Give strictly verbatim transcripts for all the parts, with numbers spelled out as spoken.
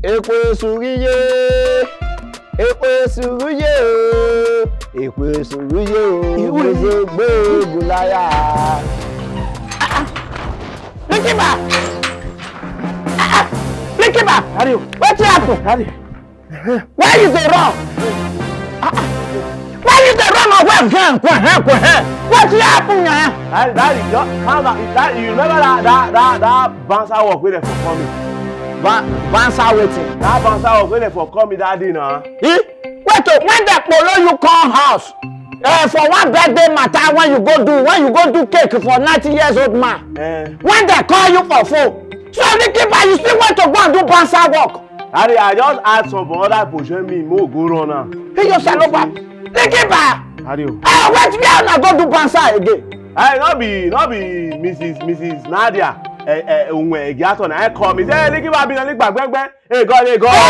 Ekwe suriye, ekwe suriye, ekwe suriye, ekwe gbe gulaya. Likiba, Likiba, Daddy, what happened? Daddy, why is it wrong? Why is it wrong? What happened? Daddy, Daddy, calm down. Daddy, you remember that that that that bouncer walk with them for coming? Bouncer waiting. That bouncer walk with them for coming that day now. Eh? Wait, when the polo you come house, uh, for one birthday matter, when you go do, when you go do cake for ninety years old man, uh, when they call you for phone, so Likiba, you still want to go and do bouncer work? Daddy, I just asked some other position me more go on now. Hey, you shall over. Likiba. Daddy. Ah, wait, we are not go do bouncer again. Hey, not be, not be Missus Missus Nadia. Eh eh unwe giato na call me say Likiba be na Likiba gbengben eh god eh god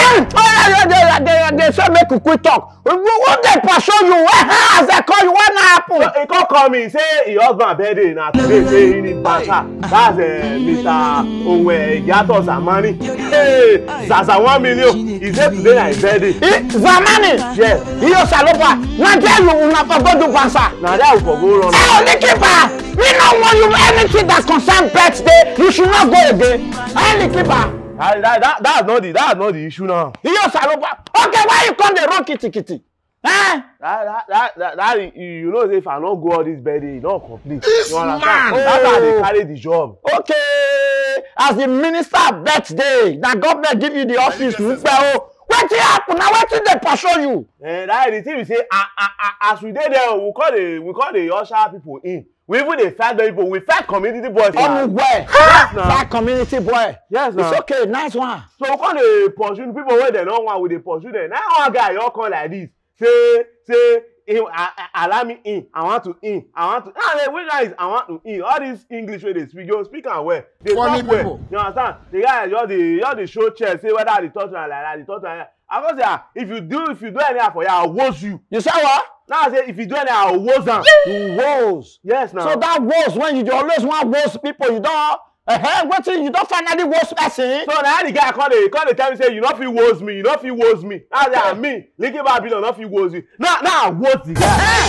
oh they they say make you quit talk what they pursue you as they call you what happen he come call me say his husband birthday na today say he need banter that's uh, Mister Unwe giato Zamani hey zaza one million he say today na his birthday Zamani yes he salopa na there you una for go do banter na there we for go run oh Likiba we don't want you anything that concern birthday. You should not go again. I Likiba. That, that, that, that's not the that's not the issue now. You salopa. Okay, why you come the wrong kitty kitty? Huh? That that that that, that you know if I don't go all this birthday, it's not complete. This you understand? Man. Oh. That's how they carry the job. Okay. As the minister birthday, the government give you the office. What happen now? What did they pursue you? Eh, that the thing we say uh, uh, uh, as we did there, we call the we call the usher people in. We even the fight people, we fight community boys. Oh boy, yes, fight community boy. Yes, it's okay, nice one. So we call the pursue people where they don't want with the pursue them. Now one guy you all come like this, say say him uh, allow me in. I want to in. I want to. Ah, which guy is I want to in? All this English where they speak, you speak and well. They talk well. You understand? The guy just the just the show chair say whether the touch like that, the touch like that. I go say ah, if you do if you do anything for you, I'll woes you. You say what? Now I say if you do anything, I'll woes them. You woes. Yes, now. So that woes when you always want woes people, you don't. Uh-huh, what you don't find any woes person. So now the guy call the call the time say you not feel woes me, you not feel woes me. Now say me, Likiba Babylon not feel woes you. Now now woes the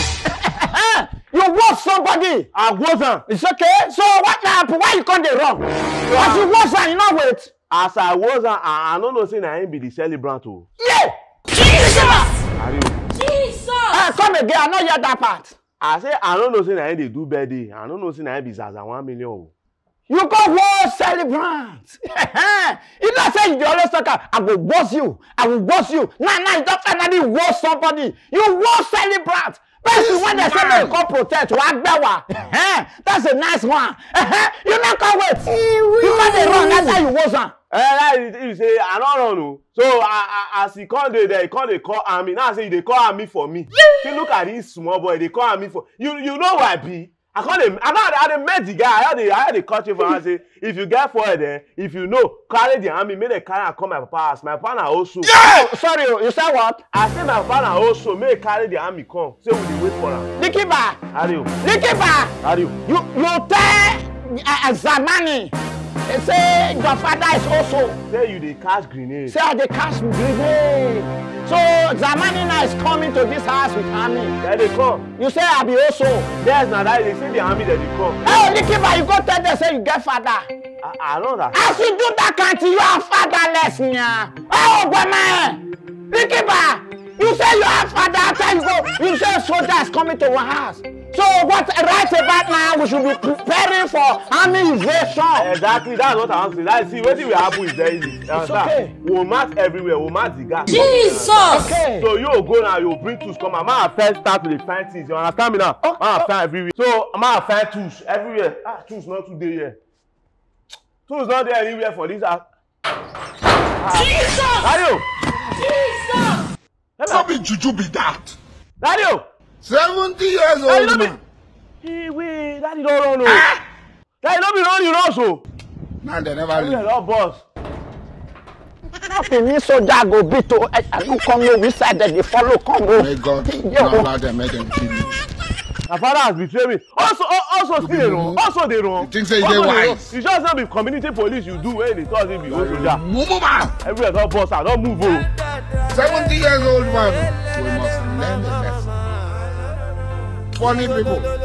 guy. You woes somebody. I woes them. It's okay. So what happened? Why you come the wrong? As you woes and you not wait. As I was, I, I don't know, saying I ain't be the celebrant. Oh. Yeah! Jesus! Jesus! Uh, come again, I know you hear that part. I say, I don't know, saying I ain't they do birthday. I don't know, saying I ain't be Zaza one million. Oh. You go war celebrant. You don't say you always talk, I will boss you. I will boss you. Nah, nah, you don't finally war somebody. You war celebrant. Person when they say they come protect, that's a nice one. You not come wait. You can't run, that's how you was on. Eh, that you say I don't know. So I, I, as he come there, they come they call army. Now I say they call army for me. You look at this small boy, they call army for you. You know why be? I call him. I know I had met the guy. I had the I had the country for. I say if you get forward there, if you know, carry the army. Make the carry and come my papa house. My papa also. Yeah! Oh, sorry, you said what? I say my papa also make carry the army come. Say we dey wait for him. Likiba. How do you? Likiba. How do you? You you tell uh, Zamani. They say your father is also. Say you dey catch grenade. Say I dey catch grenade. So Zamani now is coming to this house with army. There they come. You say I be also. Yes, now that they say the army that they come. Oh, Likiba, you go tell them say you get father. I, I know that. As you do that country, you are fatherless now. Oh, boy, man. Likiba, you say you are father after you go. You say soldier is coming to our house. So what right about now? We should be preparing for army invasion. Exactly, that's what I want to say. Like, see, what will happen is very easy. It's okay. We'll march everywhere. We'll march the gas. Jesus! Okay. So you go now, you bring tools come. I'm gonna first start with the find things. You understand me now? I'm gonna find everywhere. So I'm gonna find tools everywhere. Ah, tools not today here. Tools not there anywhere for this house. Ah. Jesus! Radio! Jesus! How be juju be that? Radio! Seventy years old man. Hey, wait, daddy don't run no. Ah! Daddy don't be running also. Now they never leave. Yeah, boss. Nothing means soldier go beat to. I don't come no which side that they follow come go. May God not allow them, make them kill you. My father has betrayed me. Also, also still they wrong. Also they wrong. You think say they wise? You just not be community police you do when they talk to be also soldier. Move man. Everywhere don't boss out, don't move on. Seventy years old man. We must learn the lesson. Funny people.